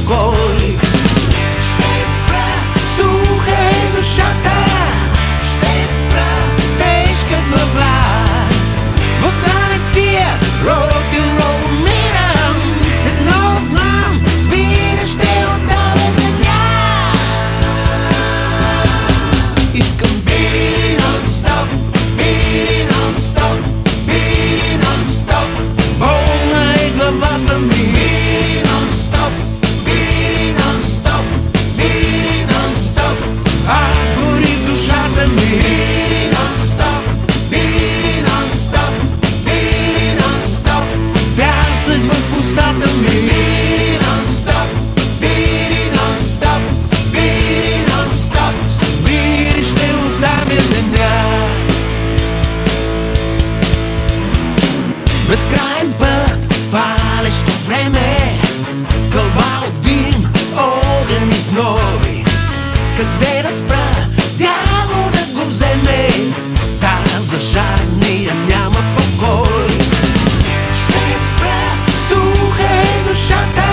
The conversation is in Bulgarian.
покой. Ще спра, слухай душата, ще спра тежка глава. Вода не пия, рок-н-рол умирам. Едно знам, спира, ще отдавя за тях. Искам бири нон-стоп, бири нон-стоп, бири нон-стоп. Болна е главата ми. Бири нон-стоп, бири нон-стоп, бири нон-стоп. А гори душата ми. Бири нон-стоп, бири нон-стоп, бири нон-стоп. Пясък в устата ми. Бири нон-стоп, бири нон-стоп, бири нон-стоп. С бири ще отдавя деня. Безкрайен път, палещо време, кълба от дим, огън и зной. Къде да спра, дявол да го вземе, та за жадния няма покой. Ще спра, слухай душата,